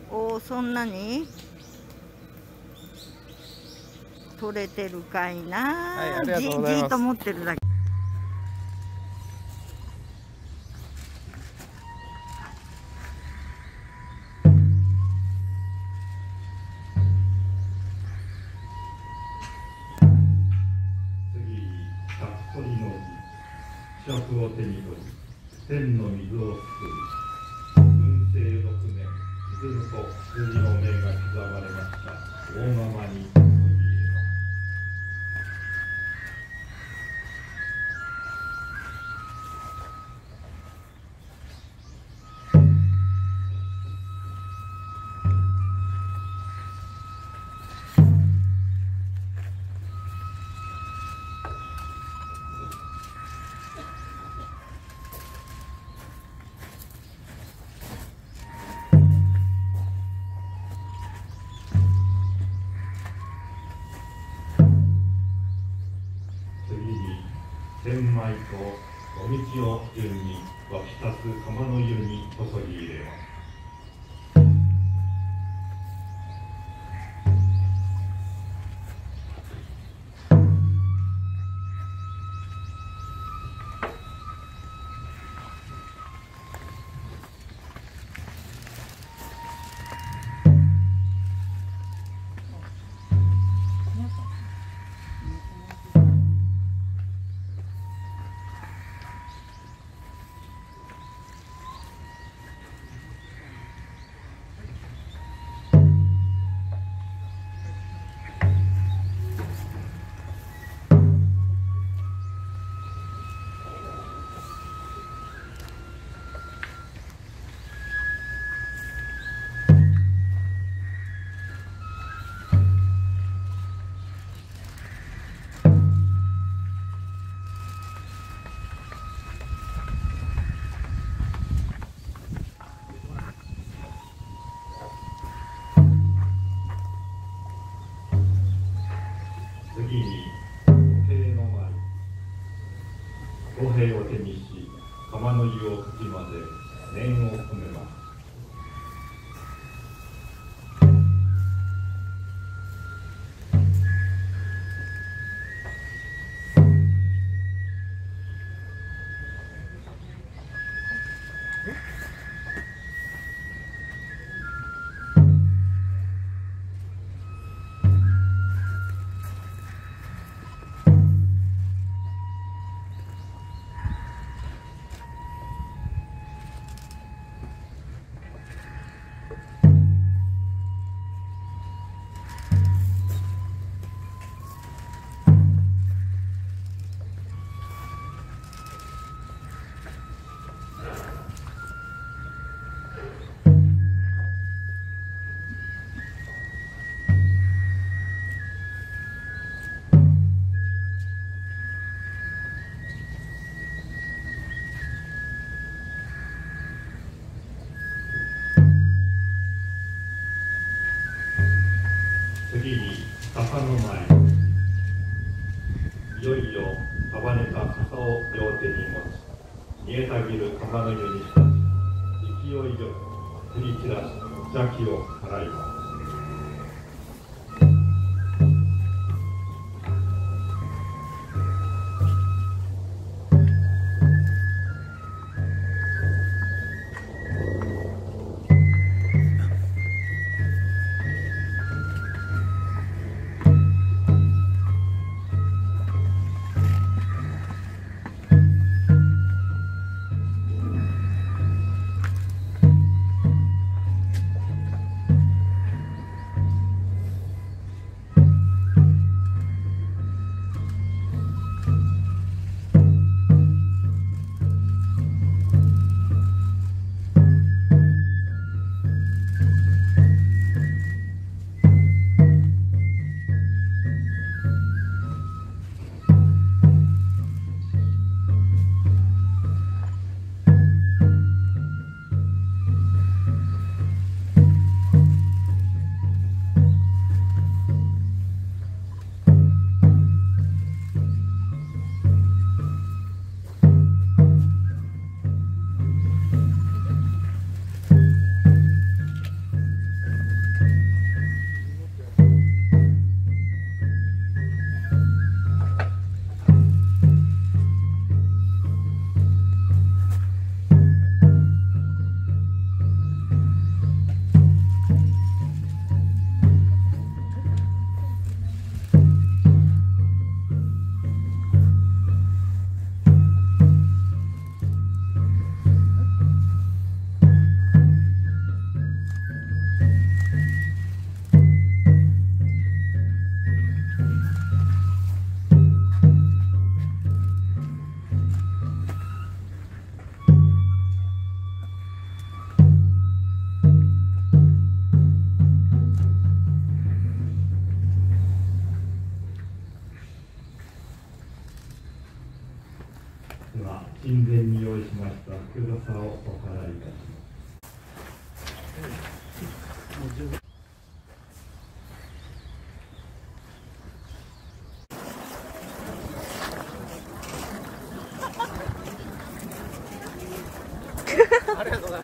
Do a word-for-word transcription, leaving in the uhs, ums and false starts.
おお、そんなに取れてるかいな。 はい、ありがとうじございます。 じーっと持ってるだけ。 次、たっぷりの字、四尺を手に取り、天の水をすくい、運勢六年、水ぬと数字の銘が刻まれました大釜に注ぎ入れます。次に千枚とお道を順に沸き立つ釜の湯に注ぎ入れます。次に五平の舞、五平を手にし釜の湯をかき混ぜ念を込めます。次に笹の前、いよいよ束ねた笹を両手に持ち煮えたぎる釜の湯に浸し勢いよく振り散らし邪気を払います。 ありがとうございます。